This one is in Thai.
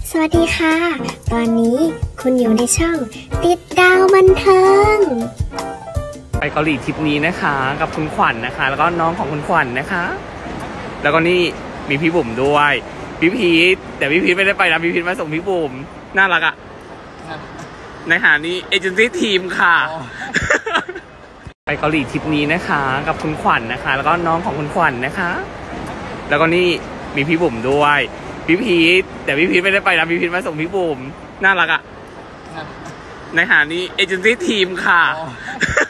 สวัสดีค่ะ ตอนนี้คุณอยู่ในช่องติดดาวบันเทิงไปเกาหลีทริปนี้นะคะกับคุณขวัญ นะคะแล้วก็น้องของคุณขวัญ นะคะแล้วก็นี่มีพี่บุ๋มด้วยพี่พีทแต่พี่พีทไม่ได้ไปนะพี่พีทมาส่งพี่บุ๋มน่ารักอะในหานี้เอเจนซี่ทีมค่ะไปเกาหลีทริปนี้นะคะกับคุณขวัญ นะคะแล้วก็น้องของคุณขวัญ นะคะแล้วก็นี่มีพี่บุ๋มด้วยพี่พีทแต่พี่พีทไม่ได้ไปนะพี่พีทมาส่งพี่บุ๋มน่ารักอะในหานี้เอเจนซี่ทีมค่ะ